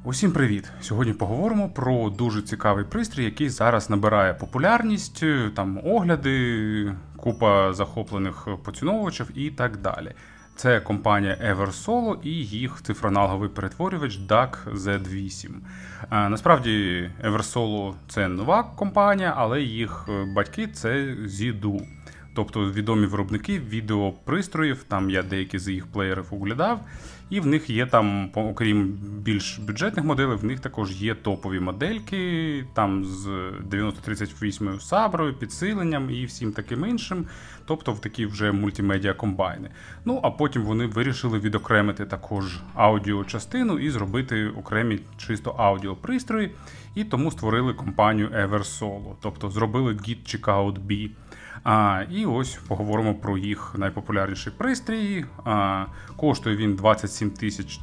Усім привіт! Сьогодні поговоримо про дуже цікавий пристрій, який зараз набирає популярність, там огляди, купа захоплених поціновувачів і так далі. Це компанія Eversolo і їх цифроаналоговий перетворювач DAC Z8. Насправді Eversolo – це нова компанія, але їх батьки – це Zidu. Тобто відомі виробники відеопристроїв, там я деякі з їх плеєрів оглядав, і в них є там, окрім більш бюджетних моделей, в них також є топові модельки, там з 9038 саброю, підсиленням і всім таким іншим, тобто в такі вже мультимедіа комбайни. Ну, а потім вони вирішили відокремити також аудіочастину і зробити окремі чисто аудіопристрої, і тому створили компанію Eversolo, тобто зробили Git Checkout B. І ось поговоримо про їх найпопулярніший пристрій. Коштує він 27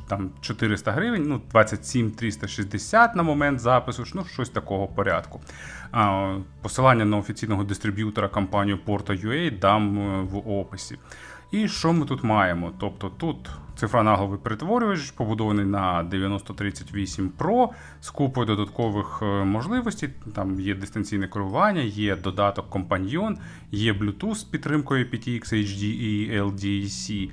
400 гривень, 27 360 на момент запису, щось такого порядку. Посилання на офіційного дистриб'ютора компанію Porta.ua дам в описі. І що ми тут маємо? Тобто тут цифроаналоговий перетворювач, побудований на 9038 Pro, з купою додаткових можливостей. Там є дистанційне керування, є додаток Companion, є Bluetooth з підтримкою aptX HD і LDAC,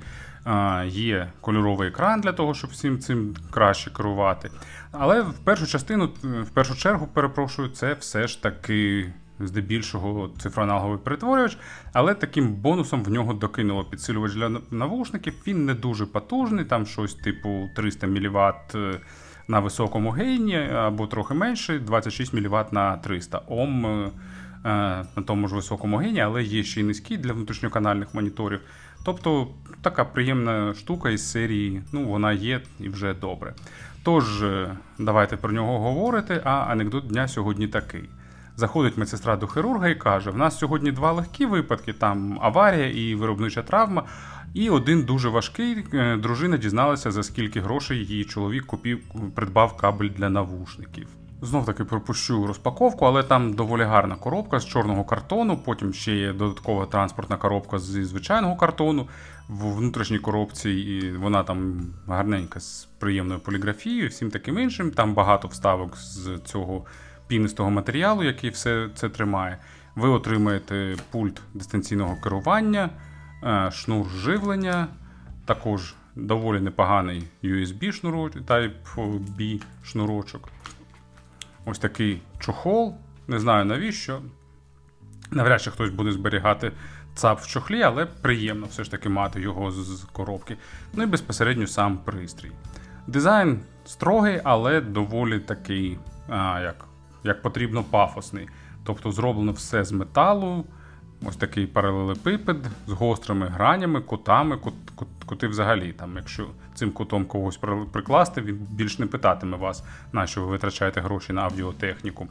є кольоровий екран для того, щоб всім цим краще керувати. Але в першу чергу, це все ж таки здебільшого цифроаналоговий перетворювач, але таким бонусом в нього докинуло підсилювач для навушників. Він не дуже потужний, там щось типу 300 мВт на високому гейні, або трохи менше, 26 мВт на 300 Ом на тому ж високому гейні, але є ще й низький для внутрішньоканальних моніторів. Тобто така приємна штука із серії, вона є і вже добре. Тож, давайте про нього говорити, а анекдот дня сьогодні такий. Заходить медсестра до хірурга і каже: в нас сьогодні 2 легкі випадки, там аварія і виробнича травма, і один дуже важкий. Дружина дізналася, за скільки грошей її чоловік придбав кабель для навушників. Знов таки пропущу розпаковку, але там доволі гарна коробка з чорного картону, потім ще є додаткова транспортна коробка зі звичайного картону. В внутрішній коробці і вона там гарненька з приємною поліграфією, всім таким іншим. Там багато вставок з цього пінистого матеріалу, який все це тримає. Ви отримаєте пульт дистанційного керування, шнур живлення, також доволі непоганий USB шнурочок, Type-B шнурочок. Ось такий чохол, не знаю навіщо. Навряд чи хтось буде зберігати ЦАП в чохлі, але приємно все ж таки мати його з коробки. Ну і безпосередньо сам пристрій. Дизайн строгий, але доволі такий, як потрібно, пафосний. Тобто зроблено все з металу, ось такий паралелепипед з гострими гранями, кутами, кути взагалі. Там, якщо цим кутом когось прикласти, він більш не питатиме вас, на що ви витрачаєте гроші на аудіотехніку.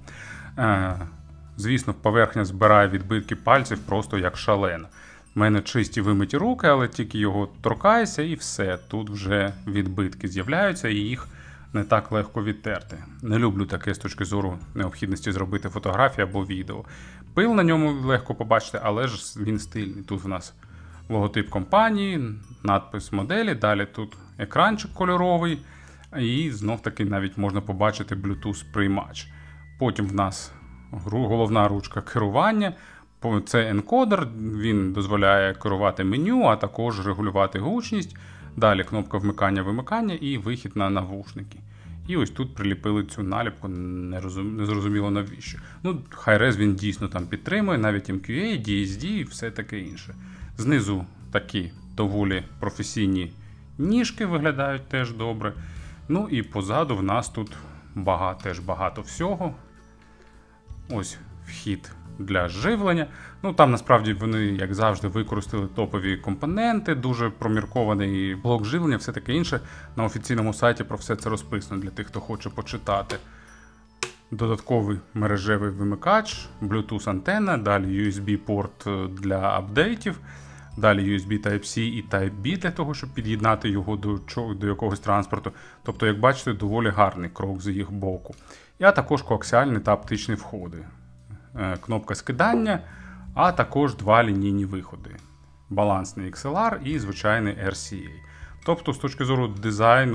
Звісно, поверхня збирає відбитки пальців просто як шалена. У мене чисті вимиті руки, але тільки його торкаєшся і все. Тут вже відбитки з'являються і їх не так легко відтерти. Не люблю таке з точки зору необхідності зробити фотографії або відео. Пил на ньому легко побачити, але ж він стильний. Тут в нас логотип компанії, надпис моделі, далі тут екранчик кольоровий і знов-таки навіть можна побачити Bluetooth приймач. Потім в нас головна ручка керування. Це енкодер, він дозволяє керувати меню, а також регулювати гучність. Далі кнопка вмикання-вимикання і вихід на навушники. І ось тут приліпили цю наліпку, не зрозуміло навіщо. Hi-Res він дійсно там підтримує, навіть MQA, DSD і все таке інше. Знизу такі доволі професійні ніжки виглядають теж добре. Ну і позаду в нас тут теж багато всього. Ось вхід для живлення. Там насправді вони, як завжди, використали топові компоненти, дуже проміркований блок живлення, все таке інше. На офіційному сайті про все це розписано для тих, хто хоче почитати. Додатковий мережевий вимикач, Bluetooth антенна, далі USB-порт для апдейтів, далі USB Type-C і Type-B для того, щоб під'єднати його до якогось транспорту. Тобто, як бачите, доволі гарний крок з їх боку. А також коаксіальні та оптичні входи. Кнопка скидання, а також 2 лінійні виходи. Балансний XLR і звичайний RCA. Тобто, з точки зору дизайну,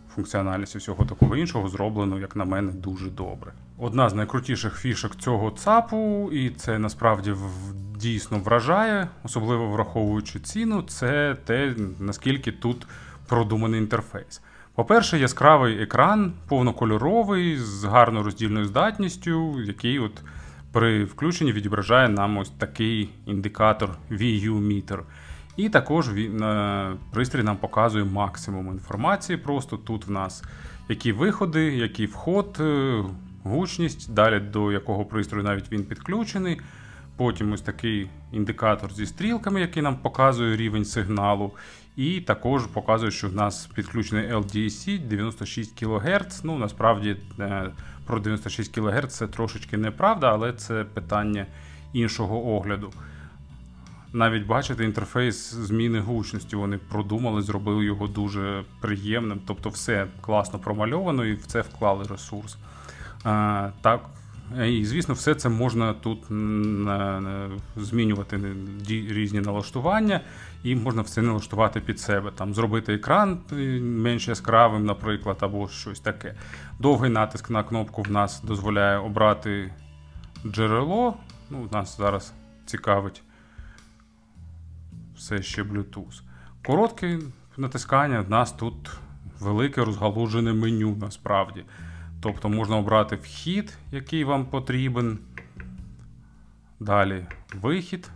функціональність і всього такого іншого зроблено, як на мене, дуже добре. Одна з найкрутіших фішок цього ЦАПу, і це насправді дійсно вражає, особливо враховуючи ціну, це те, наскільки тут продуманий інтерфейс. По-перше, яскравий екран, повнокольоровий, з гарною роздільною здатністю, який от при включенні відображає нам ось такий індикатор VU-meter. І також пристрій нам показує максимум інформації. Просто тут в нас які виходи, який вход, гучність, далі до якого пристрою навіть він підключений. Потім ось такий індикатор зі стрілками, який нам показує рівень сигналу. І також показує, що в нас підключений LDAC 96 кГц. Ну, насправді, про 96 кГц це трошечки неправда, але це питання іншого огляду. Навіть, бачите, інтерфейс зміни гучності вони продумали, зробили його дуже приємним. Тобто все класно промальовано і в це вклали ресурс. Так, і, звісно, все це можна тут змінювати різні налаштування, і можна все налаштувати під себе. Там, зробити екран менш яскравим, наприклад, або щось таке. Довгий натиск на кнопку в нас дозволяє обрати джерело. Ну, нас зараз цікавить все ще Bluetooth. Коротке натискання, в нас тут велике розгалужене меню насправді. Тобто можна обрати вхід, який вам потрібен. Далі вихід.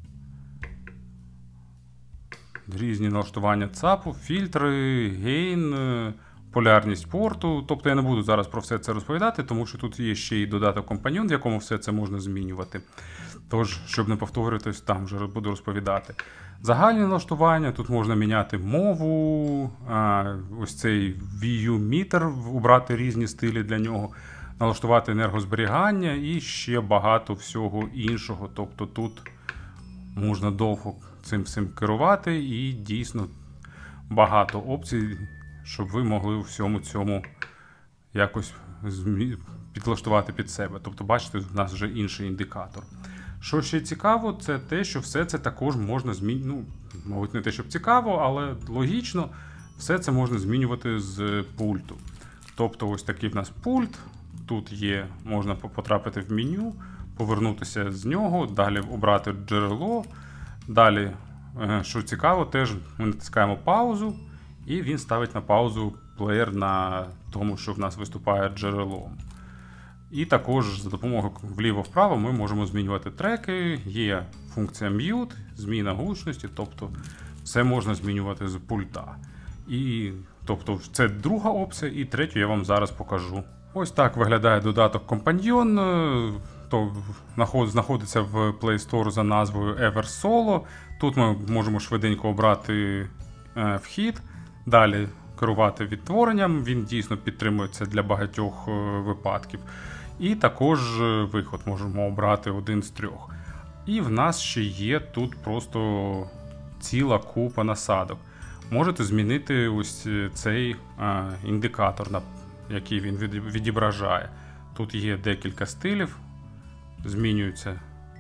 Різні налаштування ЦАПу, фільтри, гейн, полярність порту. Тобто я не буду зараз про все це розповідати, тому що тут є ще й додаток компаньйон, в якому все це можна змінювати. Тож, щоб не повторюватись, там вже буду розповідати. Загальні налаштування, тут можна міняти мову, ось цей VU-meter, обрати різні стилі для нього, налаштувати енергозберігання і ще багато всього іншого. Тобто тут можна довго цим всім керувати і дійсно багато опцій, щоб ви могли у всьому цьому якось підлаштувати під себе. Тобто, бачите, у нас вже інший індикатор. Що ще цікаво, це те, що все це також можна змінювати, ну, мабуть, не те, щоб цікаво, але логічно, все це можна змінювати з пульту. Тобто ось такий в нас пульт, тут є, можна потрапити в меню, повернутися з нього, далі обрати джерело. Далі, що цікаво, теж ми натискаємо паузу, і він ставить на паузу плеєр на тому, що в нас виступає джерелом. І також за допомогою вліво-вправо ми можемо змінювати треки, є функція Mute, зміна гучності, тобто все можна змінювати з пульта. І, тобто це друга опція, і третю я вам зараз покажу. Ось так виглядає додаток компаньйон, то знаходиться в Play Store за назвою EverSolo. Тут ми можемо швиденько обрати вхід, далі керувати відтворенням, він дійсно підтримується для багатьох випадків. І також виход можемо обрати один з трьох. І в нас ще є тут просто ціла купа насадок. Можете змінити ось цей індикатор, який він відображає. Тут є декілька стилів, змінюються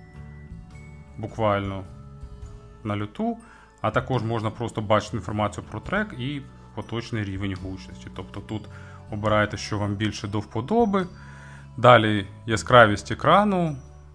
буквально на люту, а також можна просто бачити інформацію про трек і поточний рівень гучності. Тобто тут обираєте, що вам більше до вподоби. Далі яскравість екрану,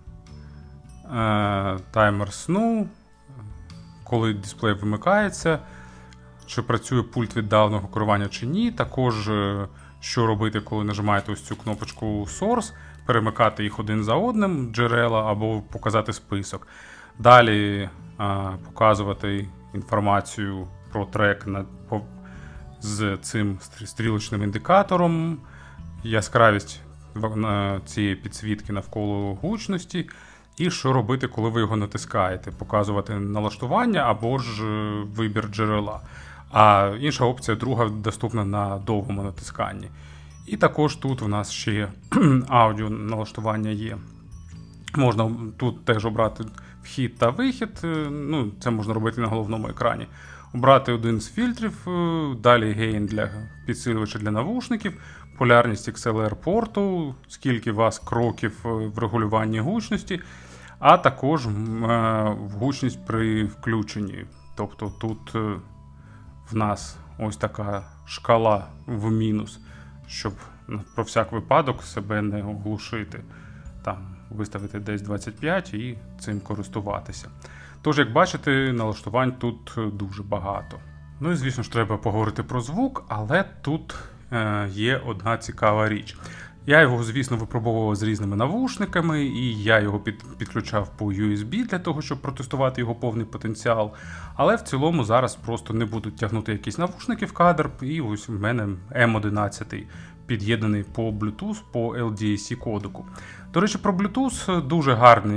таймер сну, коли дисплей вимикається, чи працює пульт віддаленого керування чи ні. Також, що робити, коли нажимаєте ось цю кнопочку Source, перемикати їх один за одним, джерела, або показати список. Далі показувати інформацію про трек з цим стрілочним індикатором, яскравість цієї підсвітки навколо гучності, і що робити, коли ви його натискаєте, показувати налаштування або ж вибір джерела. А інша опція, друга, доступна на довгому натисканні. І також тут у нас ще аудіо налаштування є. Можна тут теж обрати вхід та вихід, ну, це можна робити на головному екрані. Обрати один з фільтрів, далі гейн для підсилювача для навушників, полярність XLR-порту, скільки у вас кроків в регулюванні гучності, а також гучність при включенні. Тобто тут в нас ось така шкала в мінус, щоб про всяк випадок себе не оглушити. Там виставити десь 25 і цим користуватися. Тож, як бачите, налаштувань тут дуже багато. Ну і, звісно ж, треба поговорити про звук, але тут є одна цікава річ. Я його, звісно, випробовував з різними навушниками, і я його підключав по USB для того, щоб протестувати його повний потенціал. Але в цілому зараз просто не будуть тягнути якісь навушники в кадр, і ось в мене M11 під'єднаний по Bluetooth, по LDAC кодеку. До речі, про Bluetooth дуже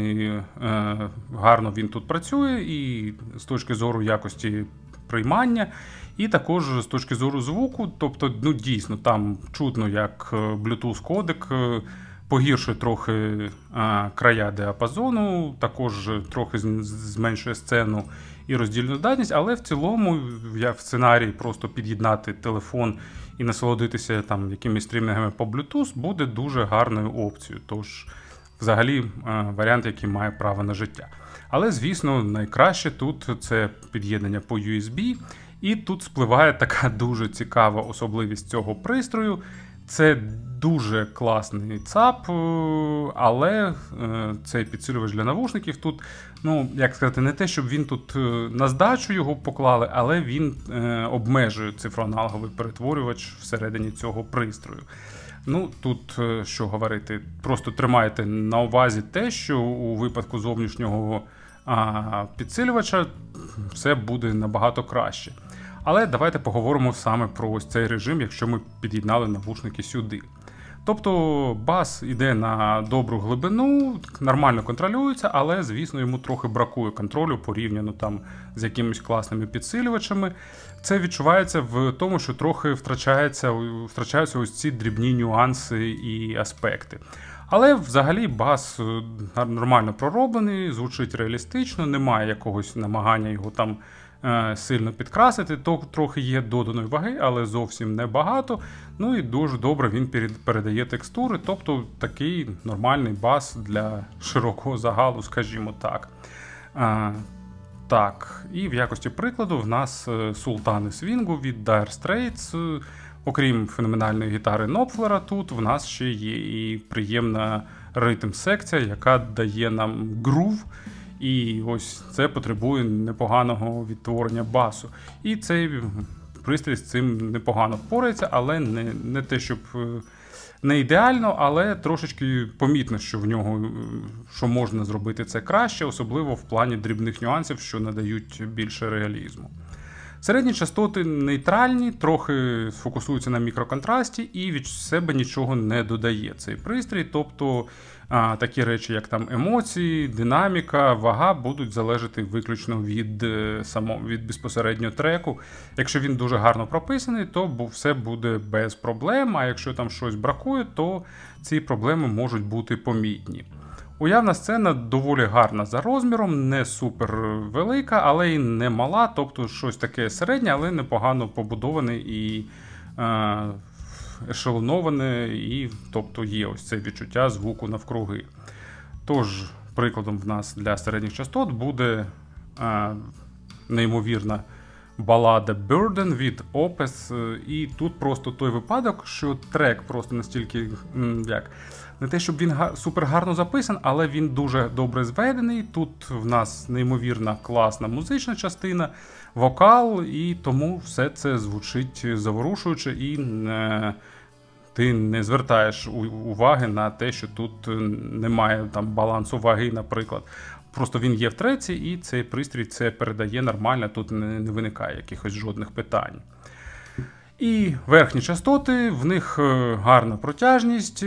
гарно він тут працює, і з точки зору якості приймання, і також з точки зору звуку, тобто, дійсно, там чутно, як Bluetooth кодек погіршує трохи края діапазону, також трохи зменшує сцену і роздільну здатність, але в цілому я в сценарії просто під'єднати телефон і насолодитися там якимись стрімінгами по Bluetooth буде дуже гарною опцією. Тож, взагалі, варіант, який має право на життя. Але, звісно, найкраще тут це під'єднання по USB, і тут спливає така дуже цікава особливість цього пристрою. Це дуже класний ЦАП, але цей підсилювач для навушників тут, як сказати, не те, щоб він тут на здачу його поклали, але він обмежує цифроаналоговий перетворювач всередині цього пристрою. Тут що говорити, просто тримайте на увазі те, що у випадку зовнішнього підсилювача все буде набагато краще. Але давайте поговоримо саме про ось цей режим, якщо ми під'єднали навушники сюди. Тобто бас йде на добру глибину, нормально контролюється, але, звісно, йому трохи бракує контролю порівняно там з якимись класними підсилювачами. Це відчувається в тому, що трохи втрачаються ось ці дрібні нюанси і аспекти. Але взагалі бас нормально пророблений, звучить реалістично, немає якогось намагання його там сильно підкрасити, то трохи є доданої ваги, але зовсім небагато. І дуже добре він передає текстури, тобто такий нормальний бас для широкого загалу, скажімо так. Так, і в якості прикладу в нас султани свінгу від Dire Straits. Окрім феноменальної гітари Нопфлера, тут в нас ще є і приємна ритм-секція, яка дає нам грув. І ось це потребує непоганого відтворення басу. І цей пристрій з цим непогано впорається, але не те, щоб не ідеально, але трошечки помітно, що в нього що можна зробити це краще, особливо в плані дрібних нюансів, що надають більше реалізму. Середні частоти нейтральні, трохи фокусуються на мікроконтрасті і від себе нічого не додає цей пристрій, тобто такі речі, як там емоції, динаміка, вага будуть залежати виключно від безпосередньо треку. Якщо він дуже гарно прописаний, то все буде без проблем, а якщо там щось бракує, то ці проблеми можуть бути помітні. Уявна сцена доволі гарна за розміром, не супер велика, але й не мала, тобто щось таке середнє, але непогано побудоване і ешелоноване, і тобто є ось це відчуття звуку навкруги. Тож, прикладом в нас для середніх частот буде неймовірна балада Burden від Opeth, і тут просто той випадок, що трек просто настільки, не те, щоб він супер гарно записан, але він дуже добре зведений. Тут в нас неймовірна класна музична частина, вокал, і тому все це звучить заворушуюче, і ти не звертаєш уваги на те, що тут немає там балансу ваги, наприклад. Просто він є в треці, і цей пристрій це передає нормально, тут не виникає якихось жодних питань. І верхні частоти, в них гарна протяжність,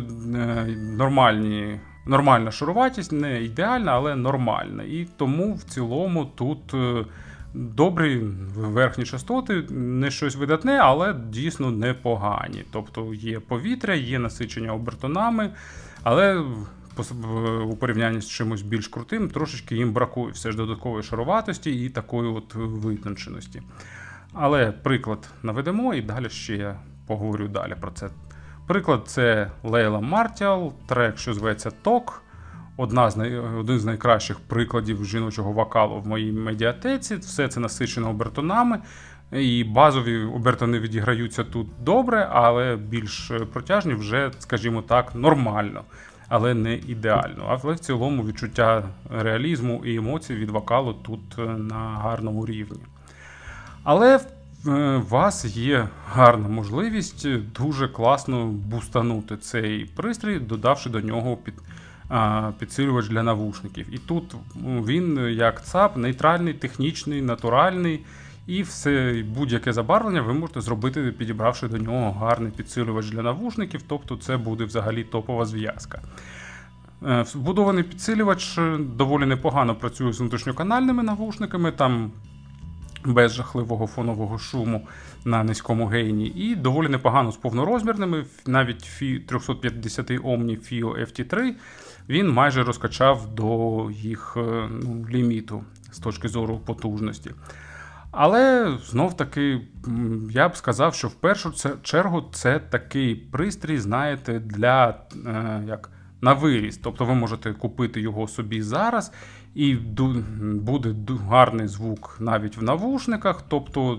нормальна шаруватість, не ідеальна, але нормальна. І тому в цілому тут добрі верхні частоти, не щось видатне, але дійсно непогані. Тобто є повітря, є насичення обертонами, але у порівнянні з чимось більш крутим трошечки їм бракує все ж додаткової шаруватості і такої от витонченості. Але приклад наведемо, і далі ще я поговорю далі про це. Приклад – це Лейла Мартіал, трек, що зветься «Ток». Один з найкращих прикладів жіночого вокалу в моїй медіатеці. Все це насичено обертонами, І базові обертони відіграються тут добре, але більш протяжні вже, скажімо так, нормально, але не ідеально. Але в цілому відчуття реалізму і емоцій від вокалу тут на гарному рівні. Але у вас є гарна можливість дуже класно бустанути цей пристрій, додавши до нього підсилювач для навушників. І тут він, як ЦАП, нейтральний, технічний, натуральний. І все, будь-яке забарвлення ви можете зробити, підібравши до нього гарний підсилювач для навушників, тобто це буде взагалі топова зв'язка. Вбудований підсилювач доволі непогано працює з внутрішньоканальними навушниками, там без жахливого фонового шуму на низькому гейні, і доволі непогано з повнорозмірними, навіть 350 Omni FiO FT3 він майже розкачав до їх ліміту з точки зору потужності. Але знов-таки я б сказав, що в першу чергу це такий пристрій, знаєте, для на виріст. Тобто ви можете купити його собі зараз, і буде гарний звук навіть в навушниках. Тобто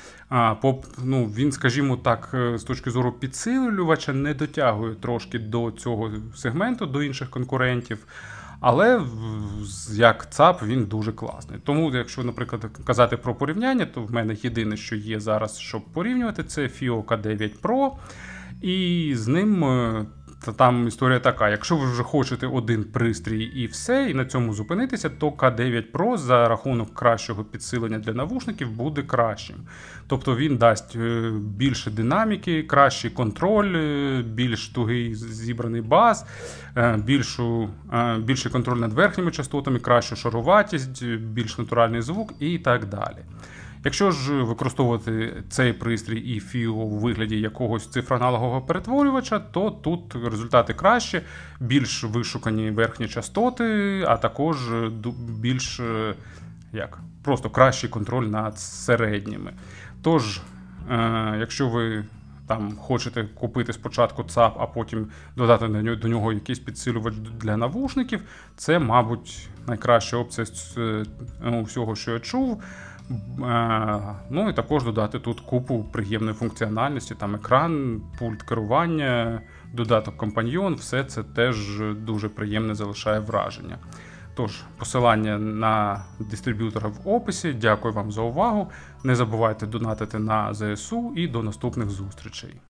він, скажімо так, з точки зору підсилювача не дотягує трошки до цього сегменту, до інших конкурентів. Але як ЦАП він дуже класний. Тому, якщо, наприклад, казати про порівняння, то в мене єдине, що є зараз, щоб порівнювати, це FiO K9 Pro. І з ним там історія така: якщо ви вже хочете один пристрій і все, і на цьому зупинитися, то K9 Pro за рахунок кращого підсилення для навушників буде кращим. Тобто він дасть більше динаміки, кращий контроль, більш тугий зібраний бас, більший контроль над верхніми частотами, кращу шаруватість, більш натуральний звук і так далі. Якщо ж використовувати цей пристрій і FiO у вигляді якогось цифроаналогового перетворювача, то тут результати кращі, більш вишукані верхні частоти, а також більш просто кращий контроль над середніми. Тож, якщо ви хочете купити спочатку ЦАП, а потім додати до нього якийсь підсилювач для навушників, це, мабуть, найкраща опція з всього, що я чув. І також додати тут купу приємної функціональності, там екран, пульт керування, додаток компаньйон, все це теж дуже приємне залишає враження. Тож, посилання на дистриб'ютора в описі. Дякую вам за увагу. Не забувайте донатити на ЗСУ і до наступних зустрічей.